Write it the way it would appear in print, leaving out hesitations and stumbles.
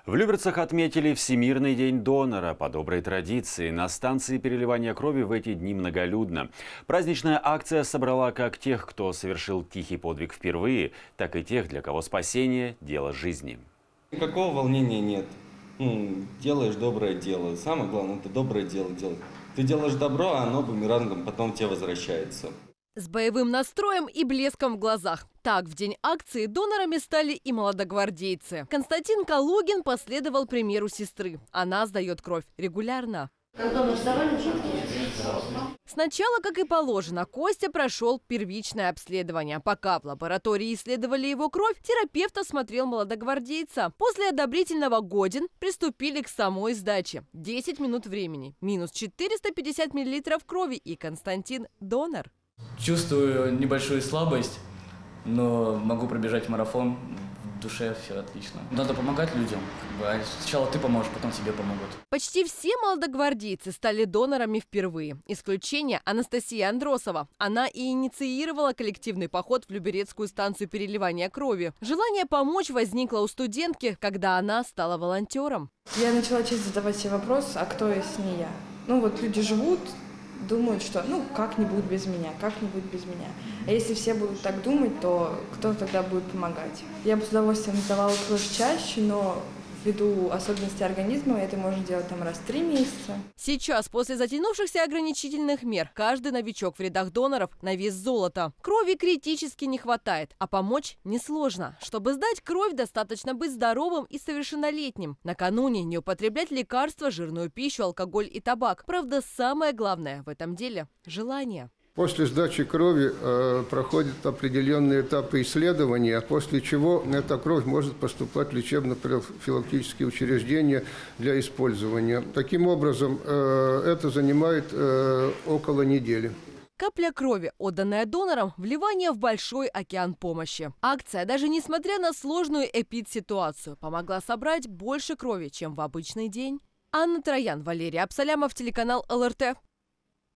В Люберцах отметили Всемирный день донора. По доброй традиции на станции переливания крови в эти дни многолюдно. Праздничная акция собрала как тех, кто совершил тихий подвиг впервые, так и тех, для кого спасение – дело жизни. Никакого волнения нет. Делаешь доброе дело. Самое главное – это доброе дело делать. Ты делаешь добро, а оно бумерангом потом тебе возвращается. С боевым настроем и блеском в глазах. Так, в день акции донорами стали и молодогвардейцы. Константин Калугин последовал примеру сестры. Она сдает кровь регулярно. Сначала, как и положено, Костя прошел первичное обследование. Пока в лаборатории исследовали его кровь, терапевт осмотрел молодогвардейца. После одобрительного «годен» приступили к самой сдаче. 10 минут времени, минус 450 мл крови, и Константин донор. Чувствую небольшую слабость, но могу пробежать марафон. В душе все отлично. Надо помогать людям. Сначала ты поможешь, потом тебе помогут. Почти все молодогвардейцы стали донорами впервые. Исключение Анастасия Андросова. Она и инициировала коллективный поход в Люберецкую станцию переливания крови. Желание помочь возникло у студентки, когда она стала волонтером. Я начала честно задавать себе вопрос, а кто если не я? Люди живут, думают, что как-нибудь без меня, как-нибудь без меня. А если все будут так думать, то кто тогда будет помогать? Я бы с удовольствием сдавала кровь чаще, но ввиду особенностей организма это можно делать раз в 3 месяца. Сейчас, после затянувшихся ограничительных мер, каждый новичок в рядах доноров на вес золота. Крови критически не хватает, а помочь несложно. Чтобы сдать кровь, достаточно быть здоровым и совершеннолетним. Накануне не употреблять лекарства, жирную пищу, алкоголь и табак. Правда, самое главное в этом деле – желание. После сдачи крови проходят определенные этапы исследования, после чего эта кровь может поступать в лечебно-профилактические учреждения для использования. Таким образом, это занимает около недели. Капля крови, отданная донором, вливание в большой океан помощи. Акция, даже несмотря на сложную эпидситуацию, помогла собрать больше крови, чем в обычный день. Анна Троян, Валерий Абсалямов, телеканал ЛРТ.